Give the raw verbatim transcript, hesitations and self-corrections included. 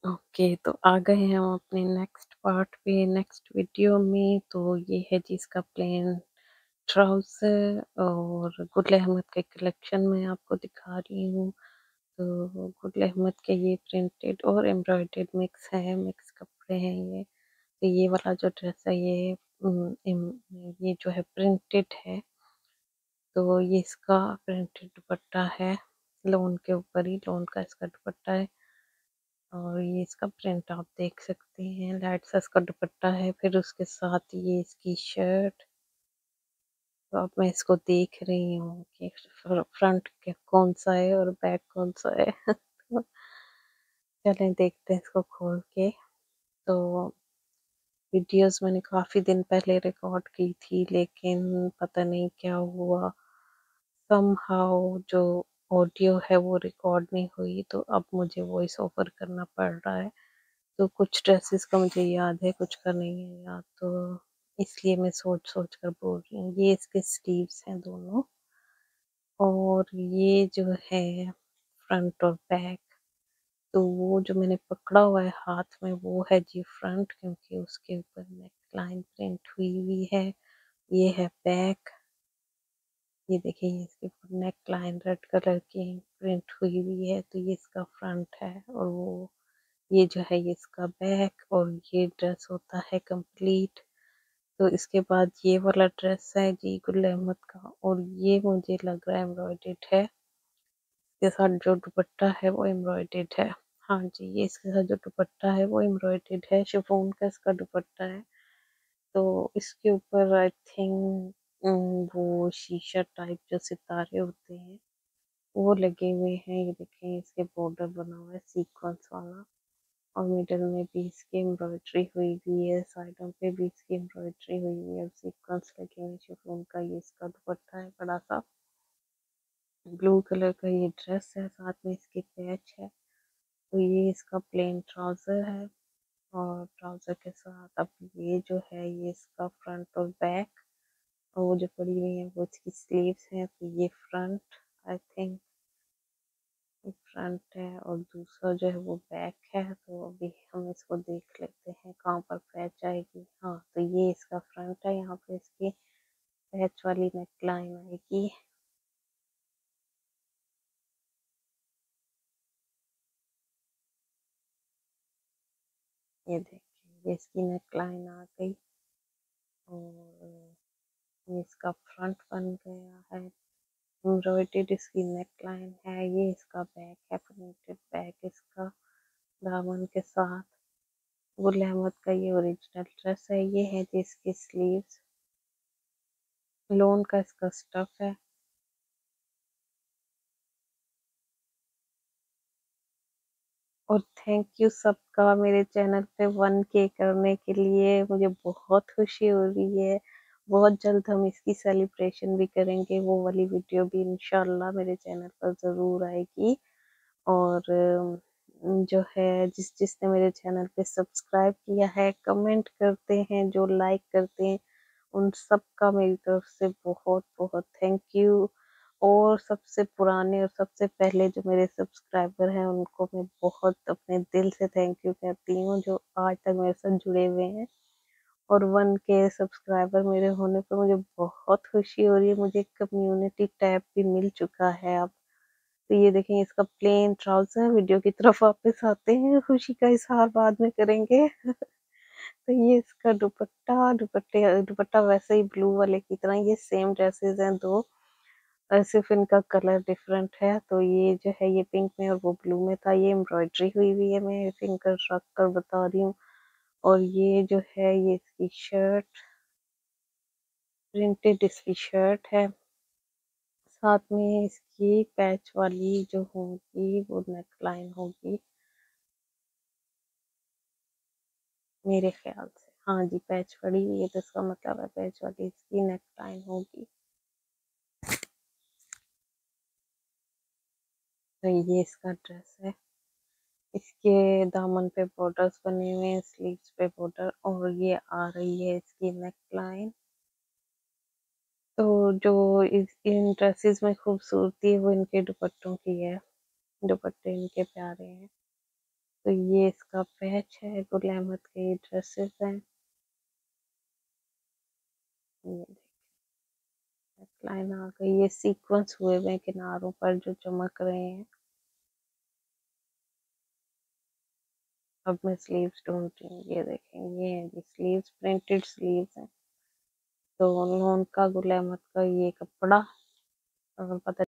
Okay, तो आ गए हैं हम अपने नेक्स्ट पार्ट पे, नेक्स्ट वीडियो में। तो ये है जी इसका प्लेन ट्राउज़र और गुल अहमद के कलेक्शन में आपको दिखा रही हूँ। तो गुल अहमद के ये प्रिंटेड और एम्ब्रॉयडर्ड मिक्स है, मिक्स कपड़े हैं ये। तो ये वाला जो ड्रेस है ये उम, इम ये जो है प्रिंटेड है। तो ये इसका प्रिंटेड दुपट्टा है, लोन के ऊपर ही लोन का इसका दुपट्टा है। और ये इसका प्रिंट आप देख सकते हैं, लाइट सा इसका दुपट्टा है, फिर उसके साथ ये इसकी शर्ट। तो अब मैं इसको देख रही हूँ कि फ्रंट के कौन सा है और बैक कौन सा है। तो चलें देखते हैं इसको खोल के। तो वीडियोस मैंने काफ़ी दिन पहले रिकॉर्ड की थी, लेकिन पता नहीं क्या हुआ, समहाउ जो ऑडियो है वो रिकॉर्ड नहीं हुई, तो अब मुझे वॉइस ओवर करना पड़ रहा है। तो कुछ ड्रेसेस का मुझे याद है, कुछ का नहीं है याद, तो इसलिए मैं सोच-सोच कर बोल रही हूँ। ये इसके स्लीव्स हैं दोनों, और ये जो है फ्रंट और बैक। तो वो जो मैंने पकड़ा हुआ है हाथ में वो है जी फ्रंट, क्योंकि उसके ऊपर नेक लाइन प्रिंट हुई हुई है। ये है बैक। ये देखिए, ये इसके ऊपर नेक लाइन रेड कलर की प्रिंट हुई हुई है, तो ये इसका फ्रंट है। और वो ये जो है ये इसका बैक, और ये ड्रेस होता है कंप्लीट। तो इसके बाद ये वाला ड्रेस है जी गुल अहमद का, और ये मुझे लग रहा है एम्ब्रॉयडर्ड है। इसके साथ जो दुपट्टा है वो एम्ब्रॉयडर्ड है। हाँ जी, ये इसके साथ जो दुपट्टा है वो एम्ब्रॉयडर्ड है, शिफॉन का इसका दुपट्टा है। तो इसके ऊपर आई थिंक वो शीशा टाइप जो सितारे होते हैं वो लगे हुए हैं। ये देखें, इसके बॉर्डर बना हुआ है सीक्वेंस वाला, और मिडल में भी इसकी एम्ब्रॉयडरी हुई हुई है, साइडों पे भी इसकी एम्ब्रॉयडरी हुई हुई है, और सीक्वेंस लगे हुए हैं शिफॉन का। ये इसका दुपट्टा है, बड़ा सा ब्लू कलर का ये ड्रेस है, साथ में इसके पैच है। तो ये इसका प्लेन ट्राउजर है, और ट्राउजर के साथ अब ये जो है ये इसका फ्रंट और बैक, और वो जो पड़ी हुई है वो इसकी स्लीव्स हैं। तो ये फ्रंट, आई थिंक फ्रंट है, और दूसरा जो है वो बैक है। तो अभी हम इसको देख लेते हैं कहाँ पर पैच आएगी। हाँ, तो ये इसका फ्रंट है, यहाँ पे इसकी पैच वाली नेक लाइन आएगी। ये देखिए, ये इसकी नेक लाइन आ गई, और ये इसका फ्रंट बन गया है। एम्ब्रॉयडर्ड इसकी नेक लाइन है। ये इसका बैक है, प्रिंटेड बैक इसका दामन के साथ। गुल अहमद का ये ओरिजिनल ड्रेस है। ये है जी इसकी स्लीव्स, लोन का इसका स्टफ है। और थैंक यू सबका मेरे चैनल पे वन के करने के लिए, मुझे बहुत खुशी हो रही है। बहुत जल्द हम इसकी सेलिब्रेशन भी करेंगे, वो वाली वीडियो भी इंशाल्लाह मेरे चैनल पर ज़रूर आएगी। और अम, जो है जिस जिसने मेरे चैनल पे सब्सक्राइब किया है, कमेंट करते हैं, जो लाइक करते हैं, उन सबका मेरी तरफ से बहुत बहुत थैंक यू। और सबसे पुराने और सबसे पहले जो मेरे सब्सक्राइबर हैं उनको मैं बहुत अपने दिल से थैंक यू कहती हूँ, जो आज तक मेरे साथ जुड़े हुए हैं। और वन के सब्सक्राइबर मेरे होने पर मुझे बहुत खुशी हो रही है। मुझे कम्युनिटी टैब भी मिल चुका है अब। तो ये देखें, इसका प्लेन ट्राउजर। वीडियो की तरफ वापस आते हैं, खुशी का इजहार बाद में करेंगे। तो ये इसका दुपट्टा, दुपट्टे दुपट्टा वैसे ही ब्लू वाले की तरह, ये सेम ड्रेसेस हैं दो, और सिर्फ इनका कलर डिफरेंट है। तो ये जो है ये पिंक में और वो ब्लू में था। ये एम्ब्रॉयडरी हुई हुई है, मैं फिंगर रख कर बता रही हूँ। और ये जो है ये इसकी शर्ट, प्रिंटेड इसकी शर्ट है। साथ में इसकी पैच वाली जो होगी वो नेक लाइन होगी, मेरे ख्याल से। हाँ जी, पैच पड़ी हुई है, तो इसका मतलब है पैच वाली इसकी नेक लाइन होगी। तो ये इसका ड्रेस है। इसके दामन पे बॉर्डर्स बने हुए हैं, स्लीव्स पे बॉर्डर, और ये आ रही है इसकी नेक लाइन। तो जो इस इन ड्रेसेस में खूबसूरती है वो इनके दुपट्टों की है। दुपट्टे इनके प्यारे हैं। तो ये इसका पैच है, गुल अहमद के ये ड्रेसेस हैं। ये लाइन आ गई, ये सीक्वेंस हुए हुए हैं किनारों पर जो चमक रहे हैं। अब मैं स्लीव्स ढूंढ रही हूँ, ये देखें, ये है जी स्लीव्स, प्रिंटेड स्लीव्स हैं। तो उन्होंने का गुल अहमद का ये कपड़ा, अगर पता